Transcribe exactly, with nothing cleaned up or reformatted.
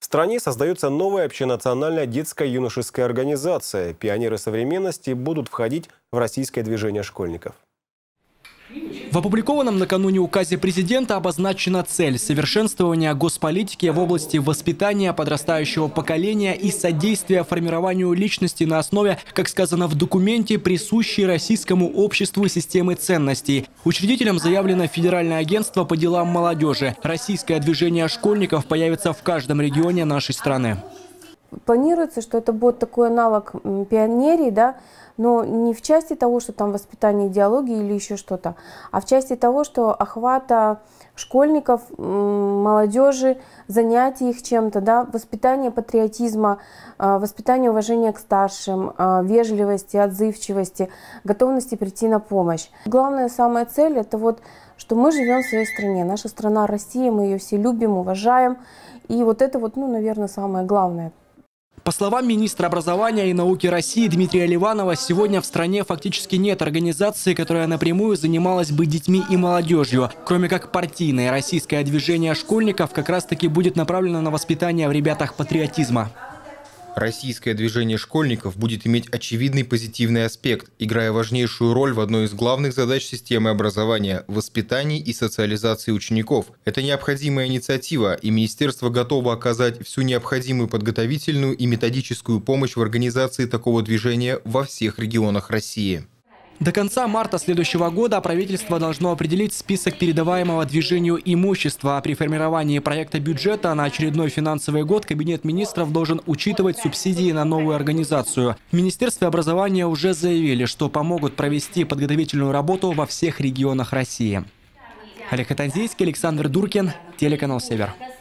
стране создается новая общенациональная детско-юношеская организация. Пионеры современности будут входить в российское движение школьников. В опубликованном накануне указе президента обозначена цель совершенствования госполитики в области воспитания подрастающего поколения и содействия формированию личности на основе, как сказано в документе, присущей российскому обществу системы ценностей. Учредителем заявлено Федеральное агентство по делам молодежи. Российское движение школьников появится в каждом регионе нашей страны. Планируется, что это будет такой аналог пионерии, да, но не в части того, что там воспитание идеологии или еще что-то, а в части того, что охвата школьников, молодежи, занятий их чем-то, да, воспитание патриотизма, воспитание уважения к старшим, вежливости, отзывчивости, готовности прийти на помощь. Главная самая цель – это вот, что мы живем в своей стране. Наша страна Россия, мы ее все любим, уважаем. И вот это вот, ну, наверное, самое главное. По словам министра образования и науки России Дмитрия Ливанова, сегодня в стране фактически нет организации, которая напрямую занималась бы детьми и молодежью. Кроме как партийное российское движение школьников как раз-таки будет направлено на воспитание в ребятах патриотизма. Российское движение школьников будет иметь очевидный позитивный аспект, играя важнейшую роль в одной из главных задач системы образования – воспитании и социализации учеников. Это необходимая инициатива, и министерство готово оказать всю необходимую подготовительную и методическую помощь в организации такого движения во всех регионах России. До конца марта следующего года правительство должно определить список передаваемого движению имущества. А при формировании проекта бюджета на очередной финансовый год Кабинет министров должен учитывать субсидии на новую организацию. В Министерстве образования уже заявили, что помогут провести подготовительную работу во всех регионах России. Олег Хатанзийский, Александр Дуркин, телеканал «Север».